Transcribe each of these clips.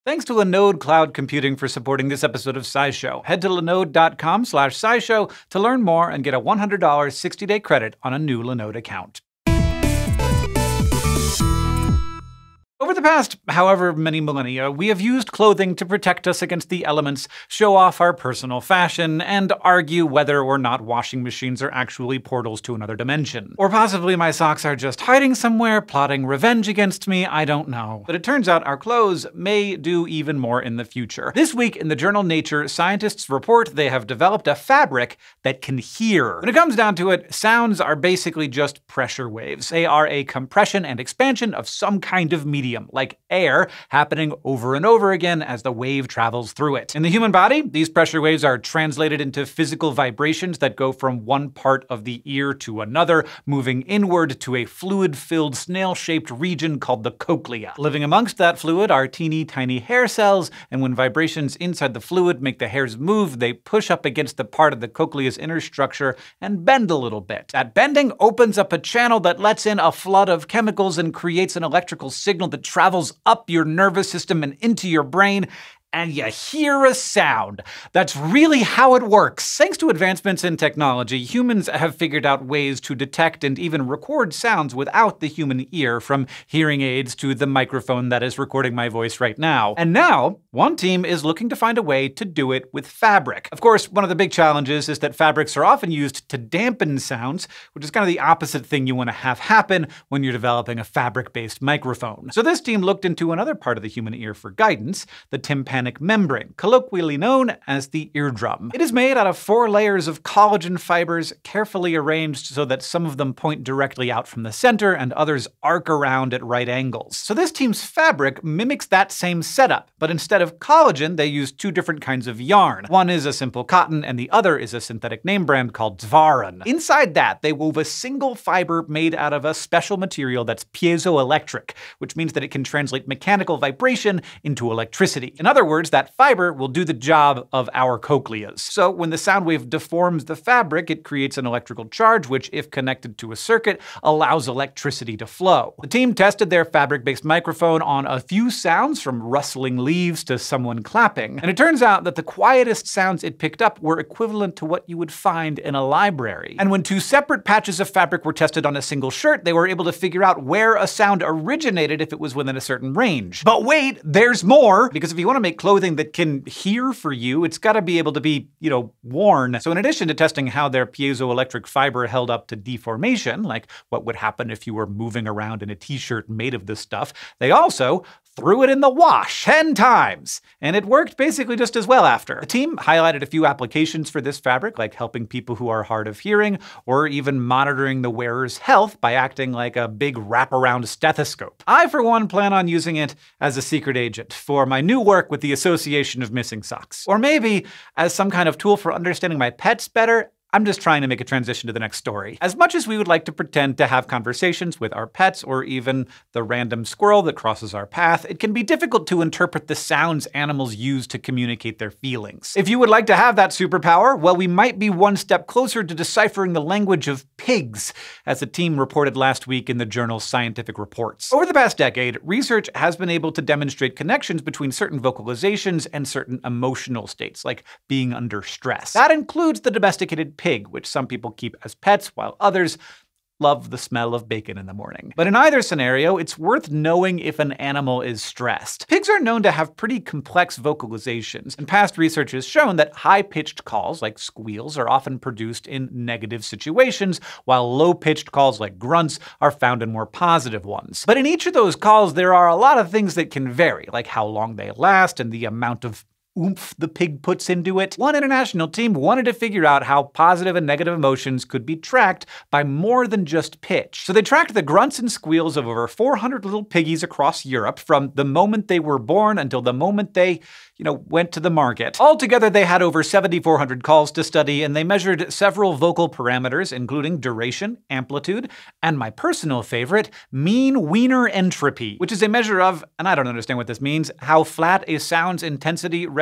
Thanks to Linode Cloud Computing for supporting this episode of SciShow. Head to linode.com/SciShow to learn more and get a $100 60-day credit on a new Linode account. Over the past however many millennia, we have used clothing to protect us against the elements, show off our personal fashion, and argue whether or not washing machines are actually portals to another dimension. Or possibly my socks are just hiding somewhere, plotting revenge against me, I don't know. But it turns out our clothes may do even more in the future. This week in the journal Nature, scientists report they have developed a fabric that can hear. When it comes down to it, sounds are basically just pressure waves. They are a compression and expansion of some kind of medium, like air, happening over and over again as the wave travels through it. In the human body, these pressure waves are translated into physical vibrations that go from one part of the ear to another, moving inward to a fluid-filled snail-shaped region called the cochlea. Living amongst that fluid are teeny tiny hair cells, and when vibrations inside the fluid make the hairs move, they push up against the part of the cochlea's inner structure and bend a little bit. That bending opens up a channel that lets in a flood of chemicals and creates an electrical signal that travels up your nervous system and into your brain, and you hear a sound. That's really how it works. Thanks to advancements in technology, humans have figured out ways to detect and even record sounds without the human ear, from hearing aids to the microphone that is recording my voice right now. And now, one team is looking to find a way to do it with fabric. Of course, one of the big challenges is that fabrics are often used to dampen sounds, which is kind of the opposite thing you want to have happen when you're developing a fabric-based microphone. So this team looked into another part of the human ear for guidance, the tympanic membrane, colloquially known as the eardrum. It is made out of 4 layers of collagen fibers, carefully arranged so that some of them point directly out from the center and others arc around at right angles. So this team's fabric mimics that same setup, but instead of collagen, they use 2 different kinds of yarn. One is a simple cotton, and the other is a synthetic name brand called Zvaran. Inside that, they wove a single fiber made out of a special material that's piezoelectric, which means that it can translate mechanical vibration into electricity. In other words, that fiber will do the job of our cochleas. So when the sound wave deforms the fabric, it creates an electrical charge, which, if connected to a circuit, allows electricity to flow. The team tested their fabric-based microphone on a few sounds, from rustling leaves to someone clapping, and it turns out that the quietest sounds it picked up were equivalent to what you would find in a library. And when 2 separate patches of fabric were tested on a single shirt, they were able to figure out where a sound originated if it was within a certain range. But wait, there's more! Because if you want to make clothing that can hear for you, it's got to be able to be, worn. So in addition to testing how their piezoelectric fiber held up to deformation, like what would happen if you were moving around in a t-shirt made of this stuff, they also threw it in the wash 10 times, and it worked basically just as well after. The team highlighted a few applications for this fabric, like helping people who are hard of hearing, or even monitoring the wearer's health by acting like a big wraparound stethoscope. I, for one, plan on using it as a secret agent for my new work with the Association of Missing Socks. Or maybe as some kind of tool for understanding my pets better. I'm just trying to make a transition to the next story. As much as we would like to pretend to have conversations with our pets, or even the random squirrel that crosses our path, it can be difficult to interpret the sounds animals use to communicate their feelings. If you would like to have that superpower, well, we might be one step closer to deciphering the language of pigs, as the team reported last week in the journal Scientific Reports. Over the past decade, research has been able to demonstrate connections between certain vocalizations and certain emotional states, like being under stress. That includes the domesticated pig, which some people keep as pets, while others love the smell of bacon in the morning. But in either scenario, it's worth knowing if an animal is stressed. Pigs are known to have pretty complex vocalizations, and past research has shown that high-pitched calls, like squeals, are often produced in negative situations, while low-pitched calls, like grunts, are found in more positive ones. But in each of those calls, there are a lot of things that can vary, like how long they last and the amount of oomph the pig puts into it. One international team wanted to figure out how positive and negative emotions could be tracked by more than just pitch. So they tracked the grunts and squeals of over 400 little piggies across Europe from the moment they were born until the moment they, went to the market. Altogether, they had over 7,400 calls to study, and they measured several vocal parameters, including duration, amplitude, and my personal favorite, mean wiener entropy, which is a measure of, and I don't understand what this means, how flat a sound's intensity registers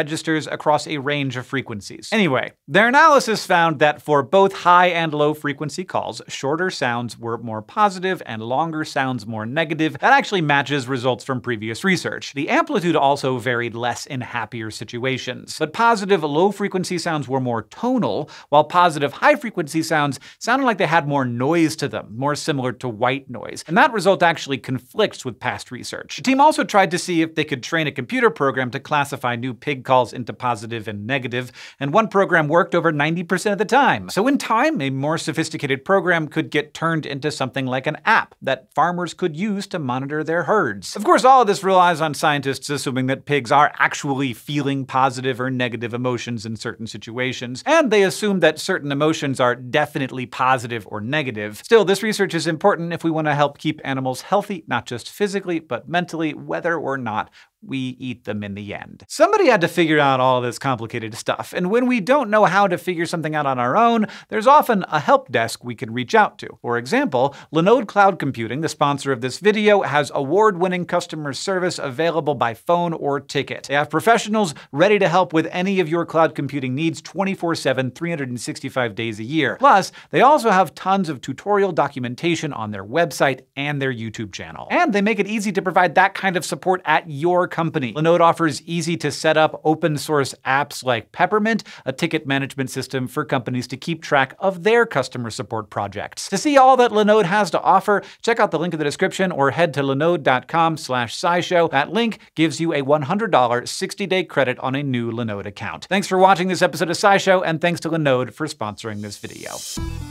registers across a range of frequencies. Anyway, their analysis found that for both high and low frequency calls, shorter sounds were more positive and longer sounds more negative. That actually matches results from previous research. The amplitude also varied less in happier situations. But positive low-frequency sounds were more tonal, while positive high-frequency sounds sounded like they had more noise to them, more similar to white noise. And that result actually conflicts with past research. The team also tried to see if they could train a computer program to classify new pig calls into positive and negative, and one program worked over 90% of the time. So in time, a more sophisticated program could get turned into something like an app that farmers could use to monitor their herds. Of course, all of this relies on scientists assuming that pigs are actually feeling positive or negative emotions in certain situations, and they assume that certain emotions are definitely positive or negative. Still, this research is important if we want to help keep animals healthy, not just physically, but mentally, whether or not we eat them in the end. Somebody had to figure out all this complicated stuff, and when we don't know how to figure something out on our own, there's often a help desk we can reach out to. For example, Linode Cloud Computing, the sponsor of this video, has award-winning customer service available by phone or ticket. They have professionals ready to help with any of your cloud computing needs 24/7, 365 days a year. Plus, they also have tons of tutorial documentation on their website and their YouTube channel. And they make it easy to provide that kind of support at your company. Linode offers easy-to-set-up open-source apps like Peppermint, a ticket management system for companies to keep track of their customer support projects. To see all that Linode has to offer, check out the link in the description or head to linode.com/SciShow. That link gives you a $100 60-day credit on a new Linode account. Thanks for watching this episode of SciShow, and thanks to Linode for sponsoring this video.